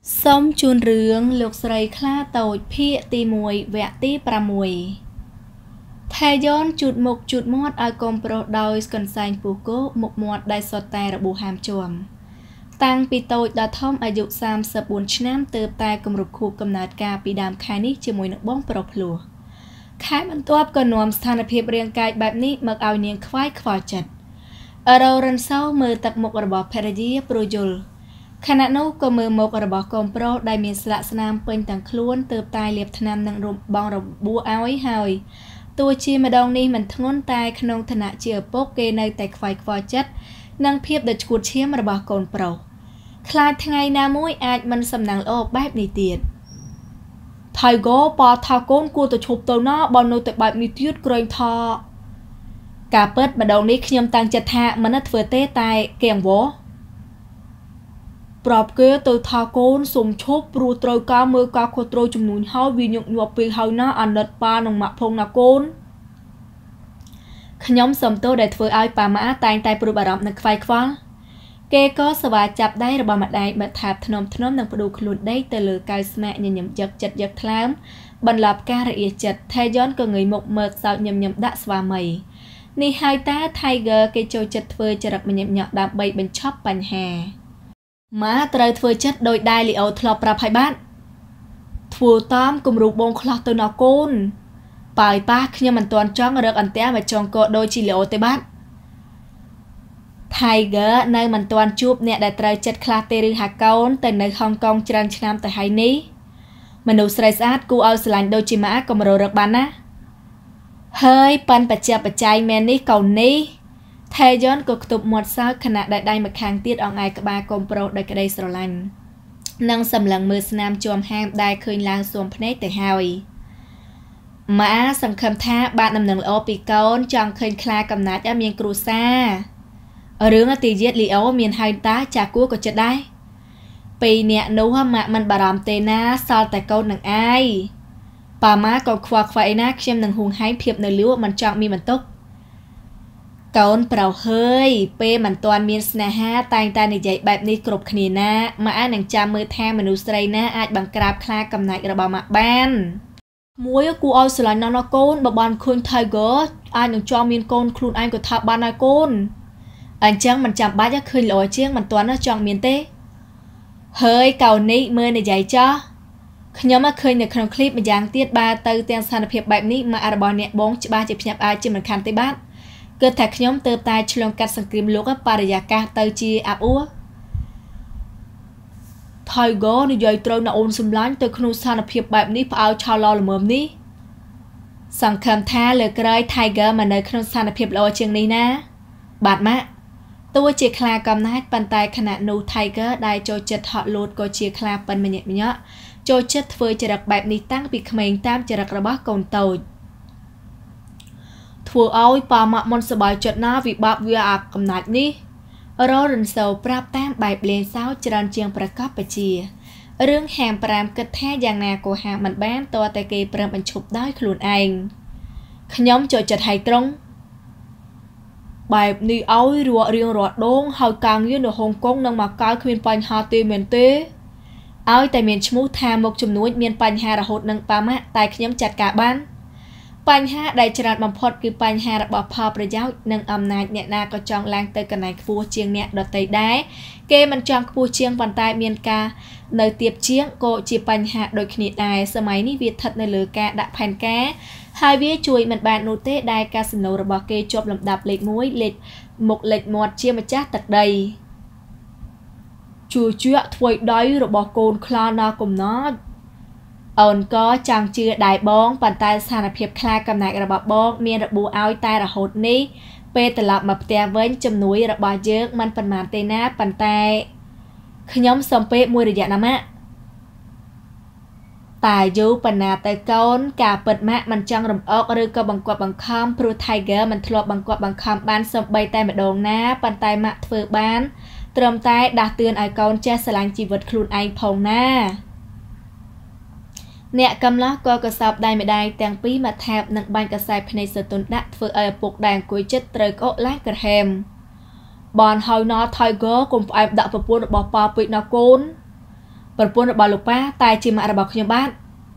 Sông chun rướng lục srei khla tồi phia tì mùi vẹt tì pra mùi. Thay dôn chụt mục chụt mót ai công pro đôi cần xanh phù cố mục mót đai sọt tay ra bù hàm chuồm. Tăng pi tồi đã thôngอายุ34 ឆ្នាំទើបតែគម្រប់ខួបកំណើតការពីដើមខែនេះជាមួយនឹងបងប្រុសភ្លោះខែបន្ទាប់ក៏នាំស្ថានភាពរាងកាយបែបនេះមកឲ្យនាងខ្វាយខ្វល់ចិត្តរោរិនសោមើលទឹកមុខរបស់ភរិយាព្រោះយល់ខណៈនោះក៏មើលមុខរបស់កូនប្រុសដែលមានស្លាកស្នាមពេញទាំងខ្លួនទើបតែលាបថ្នាំនឹងរំបងរបួសឲ្យហើយទោះជាម្ដងនេះមិនធ្ងន់តែក្នុងឋានៈជាឪពុកគេនៅតែខ្វាយខ្វល់ចិត្តនឹងភាពដ៏ឈួតឈាមរបស់កូនប្រុសខ្លាចថ្ងៃណាមួយអាចមិនសំណាងល្អបែបនេះទៀតថៃកោប៉ថាកូនគួរទៅឈប់ទៅណាបើនៅតែបែបនេះទៀតក្រែងថាការពិតម្ដងនេះខ្ញុំតាំងចិត្តថាមិនធ្វើទេតែគេអង្វរប្រាប់គេទៅថាកូនសុំឈប់ព្រោះត្រូវការមើលការខុសត្រូវចំនួនហើយវាញឹកញាប់ពេកហើយណាអាណិតប៉ានិងម៉ាក់ផងណាកូនខ្ញុំសុំទោសដែលធ្វើឲ្យប៉ាម៉ាតែងតែព្រួយបារម្ភនិងខ្វាយខ្វល់គេក៏ស្វាចាប់ដៃរបស់ម្ដាយបិទថាបធ្នមនឹងផ្ដួលខ្លួនដេកទៅលើកៅស្មាក់ញញឹមយកចិត្តយកថ្លើមបន្លប់ការរអៀចិត្តថេយ៉នក៏ងើយមុខមើលសោកញញឹមដាក់ស្វាមីនេះហើយតា Tiger គេចូលចិត្តធ្វើចរិតញញឹមញក់ដើម្បីបញ្ឈប់បញ្ហាម៉ាត្រូវធ្វើចិត្តដោយដែលលីអូធ្លាប់ប្រាប់ឲ្យបានធ្វើតាមគំរូបងខ្លះទៅណាកូនប៉ាយប៉ាខ្ញុំមិនទាន់ចង់រកអន្ទះមកចងកដូចជាលីអូទេបាទ Tiger នៅមិនទាន់ជួបអ្នកដែលត្រូវចិត្តខ្លះទេឬហាកូនទៅនៅហុងកុងច្រើនឆ្នាំទៅហើយនេះមនុស្សស្រីស្អាតគួរឲ្យស្រឡាញ់ដូចជាម៉ាក៏មករកបានណាហើយប៉ាន់បច្ចៈបច្ច័យមែននេះកូននេះថេយ៉នក៏ខ្ទប់មាត់សើចខណៈដែលដៃម្ខាងទៀតអង្អែលក្បាលកូនប្រុសដោយក្តីស្រឡាញ់និងសម្លឹងមើលស្នាមជាំហាមដែលឃើញឡើងសួមភ្នែកទៅហើយម៉ាសង្ឃឹមថាបានដំណឹងល្អពីកូនចង់ឃើញខ្លាកំណាចឲ្យមានគ្រួសាររឿងអតិយាតលីអូមានហើយតាចាគួរក៏ចិត្តដែរពីអ្នកនោះម៉ាក់មិនបារម្ភទេណាសល់តែកូននឹងឯងប៉ាម៉ាក៏ខ្វល់ខ្វាយណាខ្ញុំនឹងហួងហែងភាពនៅលួមិនចង់មានបន្ទុកកូនប្រុសហើយពេលមិនទាន់មានស្នេហាតែងតែនិយាយបែបនេះគ្រប់គ្នាណាម៉ាក់នឹងចាំមើលថាមនុស្សស្រីណាអាចបង្ក្រាបខ្លាកំណាចរបស់ម៉ាក់បានមួយគួរឲ្យស្រឡាញ់ណាស់ណាកូនបើបានឃើញ Tiger អាចនឹងចង់មានកូនខ្លួនឯងក៏ថាបានហើយកូនអញ្ចឹងមិនចាំបាច់ឃើញល្អជាងមិនទាន់ចង់មានទេហើយកូននេះមើលនិយាយចោះខ្ញុំឃើញនៅក្នុងឃ្លីបម្យ៉ាងទៀតបើទៅទាំងស្ថានភាពបែបនេះម៉ាក់របស់អ្នកបងច្បាស់ជាភ្ញាក់ផ្អើលជាមិនខានទេបាទគឺថាខ្ញុំទើបតែឆ្លងកាត់សង្គ្រាមលោកបរិយាកាសទៅជាអាប់អួរ Tiger និយាយត្រូវណាអូនសម្លាញ់ទៅក្នុងស្ថានភាពបែបនេះផ្អើលឆោឡល្មមនេះសង្ឃឹមថាលើក្រោយ Tiger មកនៅក្នុងស្ថានភាពល្អជាងនេះណាបាទម៉ាក់ទោះជាខ្លាកំណាចប៉ុន្តែខណៈនោះ Tiger ដែលចូលចិត្តហក់លោតក៏ជាខ្លាប៉ិនម្ញាក់ម្នាក់ចូលចិត្តធ្វើចរិតបែបនេះតាំងពីក្មេងតាមចរិតរបស់កូនតូចធ្វើឲ្យប៉ាម៉ាក់មុនសប្បាយចិត្តណាវិបាកវាអាកំណាចនេះររិនសូប្រាប់តាមបែបលេងសើចច្រើនជាងប្រកបបជារឿងហាមប្រាមគិតថាយ៉ាងណាក៏ហាមមិនបានតតែគេព្រមបញ្ឈប់ដោយខ្លួនឯងខ្ញុំចូលចិត្តឲ្យត្រង់បែបនេះឲ្យរៀងរាល់ដងហើយការងារនៅហុងកុងនឹងមកកើគ្មានបញ្ហាទេមែនទេឲ្យតែមានឈ្មោះថាមុខជំនួយមានបញ្ហារហូតនឹងប៉ាម៉ាក់តែខ្ញុំចាត់ការបានបញ្ហាដែលច្រើនបំផុតគឺបញ្ហារបស់ផលប្រយោជន៍និងអំណាចអ្នកណាក៏ចង់ឡើងទៅកន្លែងខ្ពស់ជាងអ្នកដទៃដែរគេមិនចង់ខ្ពស់ជាងប៉ុន្តែមានការនៅទាបជាងក៏ជាបញ្ហាដូចគ្នាដែរសម័យនេះវាស្ថិតនៅលើការដាក់ផែនការហើយវាជួយមិនបាននោះទេដែលកាស៊ីណូរបស់គេជាប់លំដាប់លេខ1លេខមុខលេខមាត់ជាម្ចាស់ទឹកដីជួជាក់ធ្វើដៃរបស់កូនខ្លាណាកំណាចអូនក៏ចង់ជឿដែរបងប៉ុន្តែស្ថានភាពខ្លាកំណាចរបស់បងមានរបួសឲ្យតែរហូតនេះពេលត្រឡប់មកផ្ទះវិញជំនួយរបស់យើងមិនប៉ុន្មានទេណាប៉ុន្តែខ្ញុំសុំពេលមួយរយៈណាម៉ាក់តែយូរប៉ុណ្ណាទៅកូនការពិតម៉ាក់មិនចង់រំអកឬក៏បង្គាប់បង្ខំព្រោះ Tiger មិនធ្លាប់បង្គាប់បង្ខំបានសូម្បីតែម្ដងណាប៉ុន្តែម៉ាក់ធ្វើបានត្រឹមតែដាស់តឿនឲ្យកូនចេះស្រឡាញ់ជីវិតខ្លួនឯងផងណាអ្នកកំឡោះក៏កសោបដៃម្ដាយទាំងពីរមកថែបនឹងបាញ់កសែភ្នែកសតុនដាក់ធ្វើឲ្យឪពុកដែលអង្គុយចិត្តត្រូវក្អកឡើងក្រហមបានហើយណា Tiger កុំផ្អែមដាក់ប្រពន្ធរបស់ប៉ាពេកណាកូនប្រពន្ធរបស់លោកប៉ាតែជាម៉ាក់របស់ខ្ញុំបាទ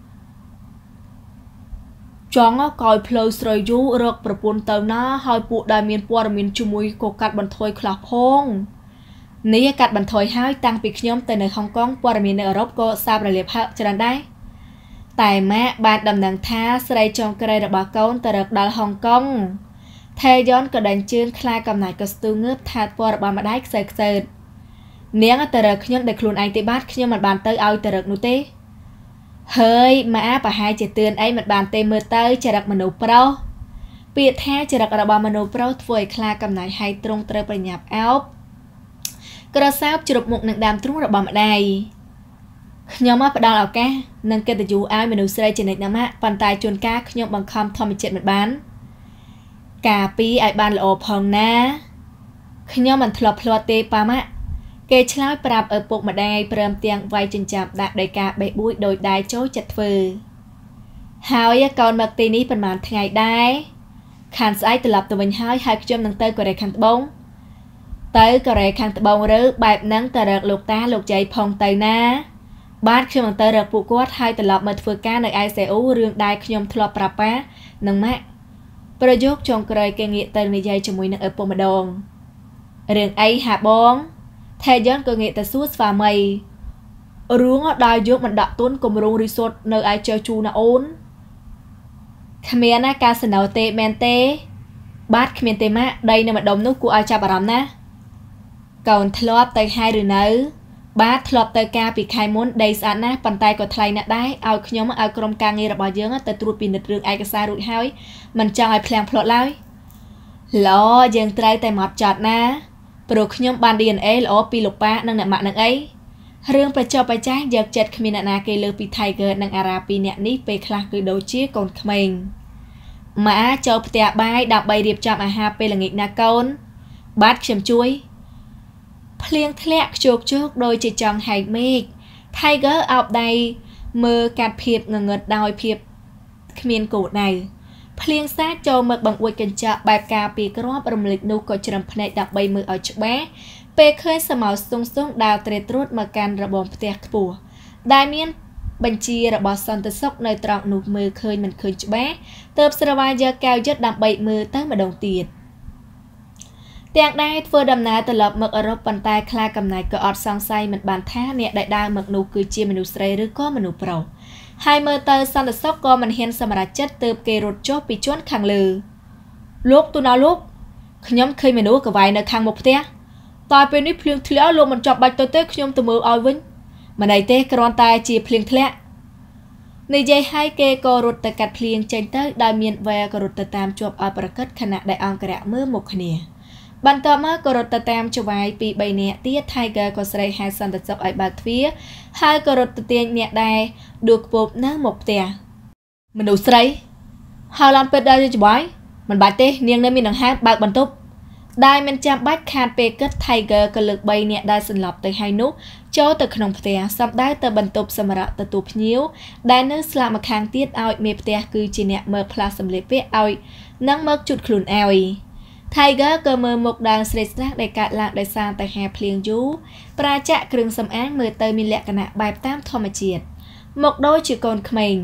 ចង់កោយផ្លូវស្រីយូរកប្រពន្ធទៅណាហើយពួកដែលមានព័ត៌មានជាមួយក៏កាត់បន្ថយខ្លះផងនេះកាត់បន្ថយហើយតាំងពីខ្ញុំទៅនៅហុងកុងព័ត៌មាននៅអឺរ៉ុបក៏សាបរលាបច្រើនដែរតែម៉ាក់បានដំណឹងថាស្រីចុងក្រោយរបស់កូនទៅរកដល់ហុងកុងថេយ៉នក៏ដេញជើងខ្លាចកំណាចក៏ស្ទុះងើបថាពណ៌របស់ម្ដាយខ្សើតនាងទៅរកខ្ញុំដោយខ្លួនឯងទេបាទខ្ញុំមិនបានទៅឲ្យទៅរកនោះទេហើយម៉ាប្រហែលជាទឿនអីមិនបានទេមើលទៅចរិតមនុស្សប្រុសពាក្យថាចរិតរបស់មនុស្សប្រុសធ្វើឲ្យខ្លាចកំណាចហើយត្រង់ត្រូវប្រញាប់អោបក្រសោបជ្រប់មុខនឹងដើមទ្រូងរបស់ម្ដាយខ្ញុំមកផ្ដល់ឱកាសនិងកិត្តិយសឲ្យមនុស្សស្រីជានិច្ចណាស់ប៉ុន្តែជួនកាលខ្ញុំបង្ខំធម្មជាតិមិនបានការពីឲ្យបានល្អផងណាខ្ញុំមិនធ្លាប់ភ្លាត់ទេប៉ាម៉ាក់គេឆ្លើយប្រាប់ឪពុកម្ដាយព្រមទាំងវាយចិញ្ចាំដាក់ដោយការបេះបួយដោយដៃចូលចិត្តធ្វើហើយកូនមកទីនេះប្រហែលថ្ងៃដែរខានស្អែកត្រឡប់ទៅវិញហើយខ្ញុំនឹងទៅកូរ៉េខាងត្បូងទៅកូរ៉េខាងត្បូងឬបែបហ្នឹងទៅរកលោកតាលោកយាយផងទៅណាបាទខ្ញុំនឹងទៅរកពួកគាត់ហើយត្រឡប់មកធ្វើការនៅឯសេអ៊ូរឿងដែលខ្ញុំធ្លាប់ប្រាប់ប៉ានិងម៉ាក់ប្រយោគចុងក្រោយគេងាកទៅនិយាយជាមួយនឹងឪពុកម្ដងរឿងអីហាបងថេយ៉នក៏ងាកទៅសួរស្វាមីរឿងដែលយកមិនដាក់ទុនគម្រោងរីសតនៅឯជើជូណាអូនគ្មានណាកាស៊ីណូទេមែនទេបាទគ្មានទេម៉ាក់ដីនៅម្ដុំនោះគួរឲ្យចាប់អារម្មណ៍ណាកូនធ្លាប់ទៅហើយឬនៅបាទធ្លាប់ទៅការពីខែមុនដីស្អាតណាស់ប៉ុន្តែក៏ថ្លៃណាស់ដែរឲ្យខ្ញុំឲ្យក្រុមការងាររបស់យើងទៅត្រួតពិនិត្យរឿងឯកសាររួចហើយមិនចង់ឲ្យភ្លាំងភ្លាត់ឡើយឡយើងត្រូវតែមកចត់ណាព្រោះខ្ញុំបាន DNA ល្អពីលោកប៉ានិងអ្នកម៉ាក់នឹងអីរឿងប្រចបប្រចាស់យកចិត្តគ្មានអ្នកណាគេលើពី Tiger និងអារ៉ាពីរនាក់នេះពេលខ្លះគឺដូចជាកូនក្មេងម៉ាចូលផ្ទះបាយដើម្បីរៀបចំអាហារពេលល្ងាចណាកូនបាទខ្ញុំជួយភ្លៀងធ្លាក់ខ្ជោកដូចជាចង់ហែកមេឃ Tiger អោបដៃមើលកាត់ភាពងងឹតដោយភាពគ្មានគោលដៅភ្លៀងសាចូលមកបង្អួចកញ្ចក់បែបការពីគ្រាប់រំលេចនោះក៏ច្រឹមភ្នែកដើម្បីមើលឲ្យច្បាស់ពេលឃើញសមោស្ទងដើរត្រេតត្រួតមកកាន់របងផ្ទះខ្ពស់ដែលមានបញ្ជារបស់សន្តិសុខនៅត្រង់នោះមើលឃើញមិនឃើញច្បាស់ទើបស្រវាយកកែវយឹតដើម្បីមើលទៅម្ដងទៀតទាំងដែរធ្វើដំណើរត្រឡប់មកអឺរ៉ុបប៉ុន្តែខ្លាចកំណាចក៏អត់សង្ស័យមិនបានថាអ្នកដែលដើរមកនោះគឺជាមនុស្សស្រីឬក៏មនុស្សប្រុសហើយមើលទៅសន្តិសុខក៏មិនហ៊ានសម្រេចចិត្តទើបគេរត់ចុះពីជាន់ខាងលើលោកទូណាលោកខ្ញុំឃើញមនុស្សកវាយនៅខាងមុខផ្ទះតែពេលនេះភ្លៀងធ្លាក់លោកមិនចាប់បាច់ទៅទេខ្ញុំទៅមើលឲ្យវិញមិនអីទេគ្រាន់តែជាភ្លៀងធ្លាក់និយាយឲ្យគេក៏រត់ទៅកាត់ភ្លៀងចេញទៅដោយមានវែក៏រត់ទៅតាមជាប់ឲ្យប្រកិតខណៈដែលអង្គរៈមើលមុខគ្នាបន្ទាប់មកក៏រត់ទៅតាមចវាយពី3នាក់ទៀត Tiger ក៏ស្រែកហៅសន្តិសុខឲ្យបើកទ្វារហើយក៏រត់ទៅទាញអ្នកដែលដួលខ្ពប់នៅមុខផ្ទះមនុស្សស្រីហើយឡានពេទ្យដល់ចវាយមិនបាច់ទេនាងនៅមានដង្ហើមបើកបន្ទប់ដែលមិនចាំបាច់ខាតពេលគិត Tiger ក៏លើក3នាក់ដែលសន្លប់ទៅហើយនោះចូលទៅក្នុងផ្ទះសម្ដៅទៅបន្ទប់សម្រាប់ទទួលភ្ញៀវដែលនៅស្លាកម្ខាងទៀតឲ្យមេផ្ទះគឺជាអ្នកមើលផ្លាស់សម្លៀកពាក់ឲ្យនិងមកជូតខ្លួនឲ្យ Tiger ក៏មើលមុខដើមស្រេកស្រាក់ដែលកាត់ឡើងដោយសារតែហាភ្លៀងយូរប្រាចាក់គ្រឿងសម្អាងមើលទៅមានលក្ខណៈបែបតាមធម្មជាតិមកដូចជាកូនក្មេង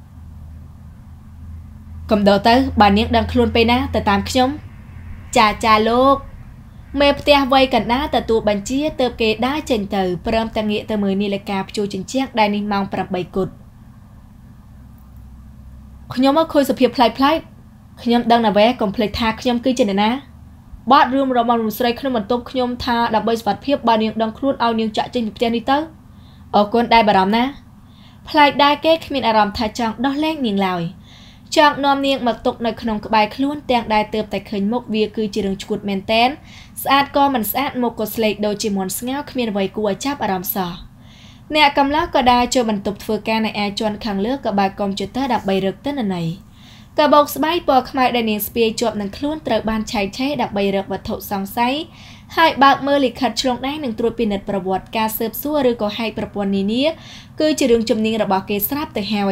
កំដរទៅបើនាងដឹងខ្លួនពេលណាទៅតាមខ្ញុំចាលោកមេផ្ទះវ័យកណ្ដាលទទួលបញ្ជាទើបគេដើរចេញទៅព្រមទាំងងាកទៅមើលនាឡិកាព្យួរជញ្ជាំងដែលនេះម៉ោង8គត់ខ្ញុំមកឃើញសភាពប្លែកខ្ញុំដឹងណាវ៉េកុំភ្លេចថាខ្ញុំគឺជានរណាបាត់រឿងរបស់មនុស្សស្រីក្នុងបន្ទប់ខ្ញុំថាដើម្បីសុវត្ថិភាពបើនាងដឹងខ្លួនឲ្យនាងចាក់ចេញពីផ្ទះនេះទៅអរគុណដែលបារម្ភណាប្លែកដែរគេគ្មានអារម្មណ៍ថាចង់ដោះលែងនាងឡើយចង់នាំនាងមកទុកនៅក្នុងក្បែរខ្លួនទាំងដែលទើបតែឃើញមុខវាគឺជារឿងឈួតមែនតែនស្អាតក៏មិនស្អាតមុខក៏ស្លេកដូចជាមន់ស្ងោគ្មានអ្វីគួរឲ្យចាប់អារម្មណ៍សោះអ្នកកំឡោះក៏ដើរចូលបន្ទប់ធ្វើការនៅឯជាន់ខាងលើក៏បើកកុំព្យូទ័រដើម្បីរកទិន្នន័យកាបូបស្បែកពណ៌ខ្មៅដែលនាងស្ពាយជាប់នឹងខ្លួនត្រូវបានឆែកឆេរដើម្បីរកវត្ថុសង្ស័យហើយបើកមើលលិខិតឆ្លងដែននិងត្រួតពិនិត្យប្រវត្តិការស៊ើបសួរឬក៏ហែកប្រព័ន្ធនានាគឺជារឿងជំនាញរបស់គេស្រាប់ទៅហើយ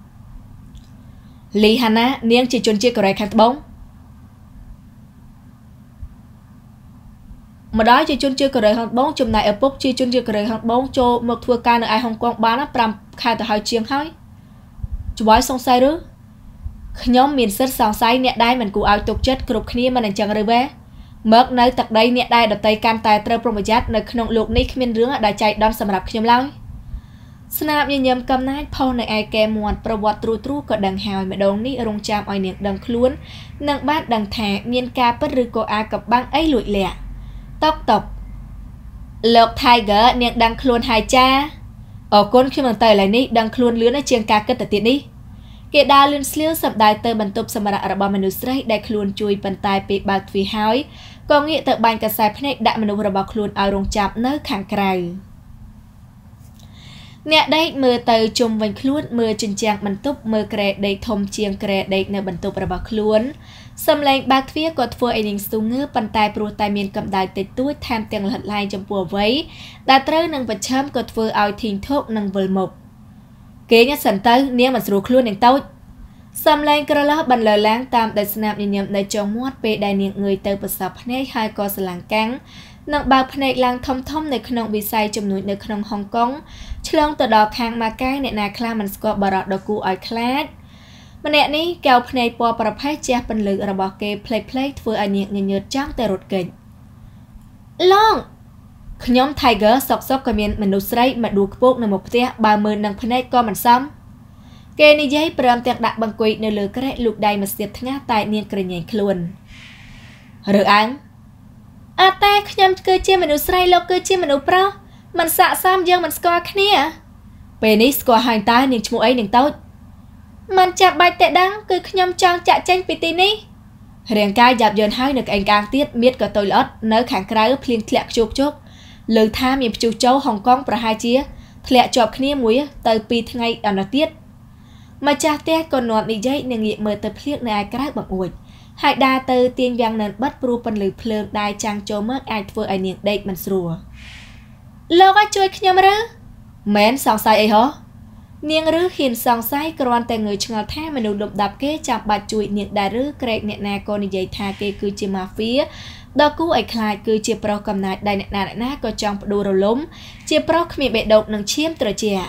លីហាណានាងជាជនជាតិកូរ៉េខាងត្បូង mà đó chỉ chôn chưa cờ rơi hàng bóng chùm này ở bốc chỉ chôn chưa cờ rơi hàng bóng cho một thua ca ở ai Hồng Kông bán á pram khai từ hai chiếng hơi chú bói xong say rứ nhóm miền sất sòng say nẹt đai mình cụ ao tục chất cục kia mà nền chẳng rơi bé mất nơi tật đây nẹt đai đợt tây can tài trơ promojat nơi khung lục ní miền rướng đã chạy đón sầm rạp khiêm lao snap như nhầm cầm nát phone này ai kèm muộnประวัติ tru có đằng hào mà đón ní rong chạm ai niệm đằng khuôn nâng bát đằng thẻ miền ca bất rư cô a cặp băng ấy lụi lẹ tóc tộc lộc tiger niệm đằng khuôn hai cha ở côn khi mà tời lại ní đằng khuôn lứa nó chiêng ca kết tiệt ní kể đa liên sliu sập đài tơ bần tụp sầm rạ rạ manu sray đại khuôn chui bần tai bị bạc phi hói có nghĩa tờ bàn cả sai phết đại manu rạ khuôn ao rong chạm nơi khang cày nè đây mưa từ chùm vành khuôn mưa trình trang bần tụp mưa kề đầy thom chiêng kề đầy nơi bần tụp rạ khuôn xâm lên bạc phía có phơi anh ninh sung ngư bần tai pro tai miền cầm đài tết túi tham tiền lật lai trong bùa vấy đã trơ nâng vật chấm có phơi ao thình thuốc nâng vườn mộc kế nhất sẵn tới nếu mà sửa luôn đến tốt xâm lên cơ lớp bằng lời láng tam đại snap nhìn nhầm đại trong muốt về đại niệm người từ bật sập này hai con sờ làng cắn nặng bạc này làng thông thông này khung bị say trong núi nơi khung Hồng Kông chlang từ đỏ khang mà cái này là kla mình score bờ đỏ cụ ở class mà nè ní kéo này po bờ phái che bằng lửa ở bờ kê play vừa anh nhìn nhợt trắng tê rột kềnh long nhóm tiger sọc cái miền mình nấu sấy mà đuôi bốc nằm một tia 30 nằng phơi con mình xăm kê ní giấy pram tiệc đặt bằng quỳ nơi lửa cái lục đầy mà xịt ngã tại niên kề nhảy luôn rồi anh à ta nhóm cơ chia mình nấu sấy lo cơ chia mình nấu pro mình xạ xăm dương mình score cái nè bên ní score hai tay niên chmua ấy niên tốt mình chạm bài tệ đáng cứ nhóm trang chạy tranh pt ní riêng cái dạp dần hai được anh càng tiết biết có tôi lót nơi kháng cái ướp liên lẹ chụp chụp lời tham miền châu châu Hồng Kông và hai chia lẹ chụp kia muối từ pi ngay ở nó tiết mà cha té còn nọ đi dây nên nghiệm mời tập liếc này cái bằng ủi hai đa từ tiên vang nên bắt pru phần lử phơi đai trang châu mất ai vừa ai niệm đây mình sủa lo cái chui nhóm rứ mến sòng sai ấy hả niên rứ hiền sòng sai cònแต่người chừng tha mà nụ đập đập kế chạm bạch chui niệm đà rứ kẹt niệm nà con đi dây tha kê cứ chỉ mà phía đó cú ấy khai cứ chỉ pro cầm nại đại niệm nà có trong đồ rồi lốm chỉ pro miệng bẹ độc nâng chiêm trở chè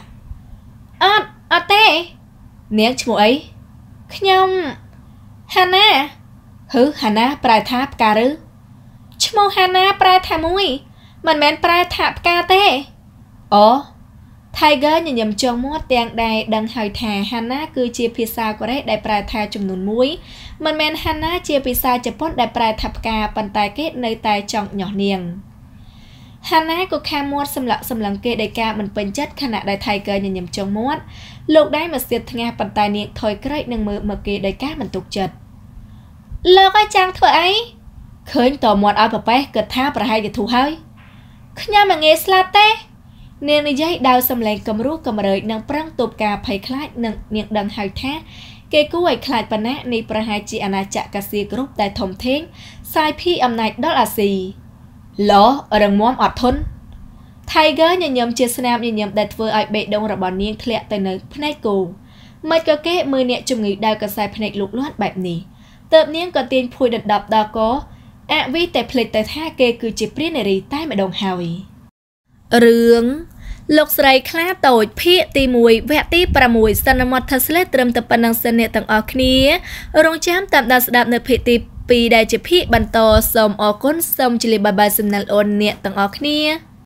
tê niệm chmua ấy nhom Hana hứ Hana prai tháp ca rứ chmua Hana prai tháp mui mình men prai tháp ca tê Tiger nhìn nhầm trong mót tiền đài đằng hỏi thà Hana cứ chia pizza của đấy đại prai thà chùm nún muối mình men Hana chia pizza chập pot đại prai tháp ca bàn tay kết nơi tay trong nhỏ niềng Hana của cam mót xâm lăng kê đại ca mình bên chất khả đại Tiger nhìn nhầm trong mót lúc đấy mà xịt nghe bàn tay niệm thôi cái nâng mở kê đại ca mình tục chật lơ cái trang thôi ấy khơi tỏ mót áo bờ bé cật tháp và hai cái thú hơi nhà mà nghe slate nên đi dây đào xâm lên cầm rú cầm rời nâng prang tụp cà phải khai nâng miệng đằng hai thác kê cú ấy khai bà nát ni pra hai chị ana chạ cà xì group tại thồng thén sai phi âm này đó là gì lỡ ở đằng móm ọt thôn Tiger nhận nhầm chia snap nhận nhầm đặt vừa ai bệ đông ra bọn niên thẹn tại nơi phết cù mấy cái kế mười nẹt chung nghĩ đào cà sai phết lục loát bẹp nỉ tập niên có tiền phui đập đập đào có vì tại phết tại tha kê cứ chỉ priết này đi tai mà đồng hào rướng lục sài khá tội phía tì mùi vẽ tí para mùi sân mọt thật lết trầm tập năng sân nệ tầng ở khía rong chám tạm đa đạp nơi phía tì pi đại chỉ phía bàn to sông ở côn sông chỉ bà sân nal ôn nệ tầng ở khía